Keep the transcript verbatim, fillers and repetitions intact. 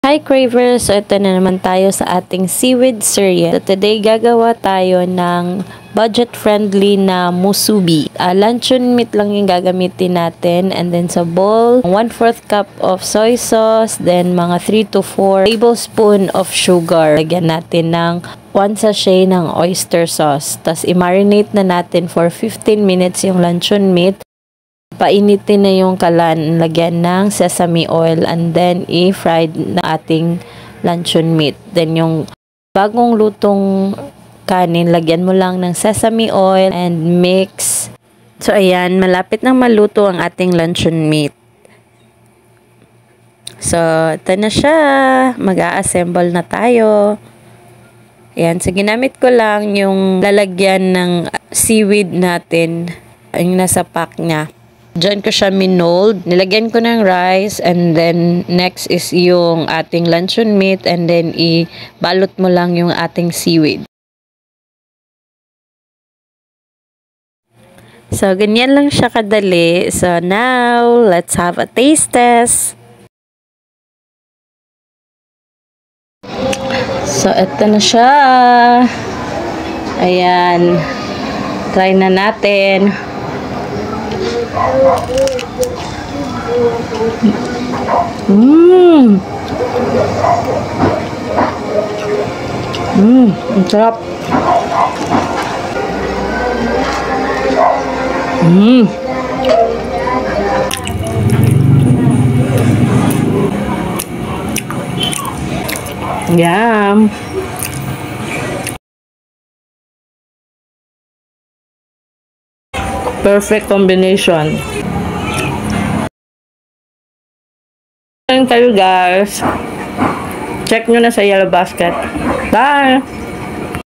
Hi Cravers! So ito na naman tayo sa ating seaweed series. So today gagawa tayo ng budget-friendly na musubi. Uh, luncheon meat lang yung gagamitin natin. And then sa bowl, one fourth cup of soy sauce. Then mga three to four tablespoon of sugar. Lagyan natin ng one sachet ng oyster sauce. Tapos i-marinate na natin for fifteen minutes yung luncheon meat. Painitin na yung kalan, lagyan ng sesame oil, and then i-fried na ating luncheon meat. Then yung bagong lutong kanin, lagyan mo lang ng sesame oil and mix. So ayan, malapit nang maluto ang ating luncheon meat. So ito na siya, mag-a-assemble na tayo. Ayan, so ginamit ko lang yung lalagyan ng seaweed natin, yung nasa pack niya. Diyan ko siya minold. Nilagyan ko ng rice, and then next is yung ating luncheon meat, and then i-balot mo lang yung ating seaweed. So, ganyan lang siya kadali. So, now, let's have a taste test. So, ito na siya. Ayan. Try na natin. Mmm. Mmm, ang sarap. Mmm. Yum. Perfect combination. Thank you guys. Check nyo na sa Yellow Basket. Bye!